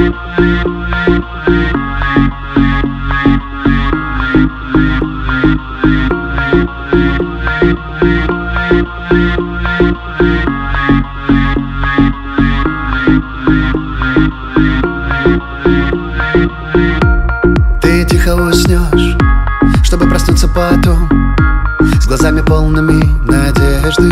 Ты тихо уснешь, чтобы проснуться потом с глазами полными надежды.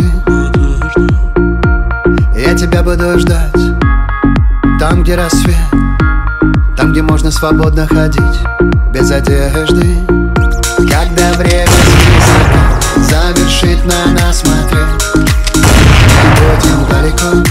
Я тебя буду ждать там, где рассвет, там, где можно свободно ходить без одежды. Когда время завершит на нас смотреть, мы будем далеко.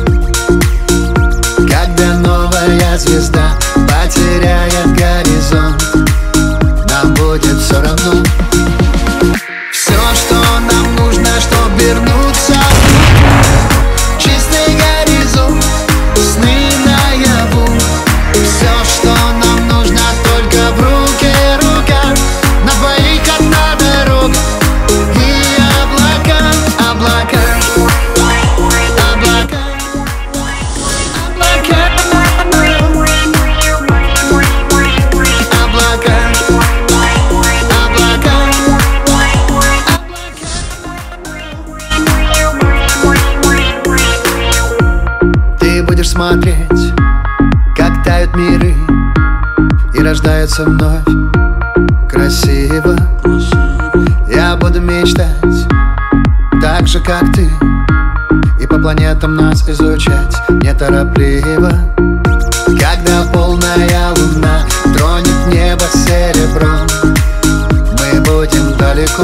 Когда новая звезда потеряет горизонт, нам будет все равно. Все, что нам нужно, чтоб вернуться, чистый горизонт, сны наяву. Все, что нам нужно, только в руке рука, на двоих одна дорога и облака, облака, облака, будешь смотреть, как тают миры и рождаются вновь красиво. Я буду мечтать так же, как ты, и по планетам нас изучать неторопливо. Когда полная луна тронет небо серебром, мы будем далеко.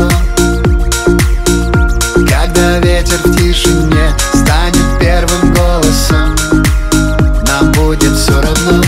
Когда ветер в тишине станет первым голосом, нам будет все равно.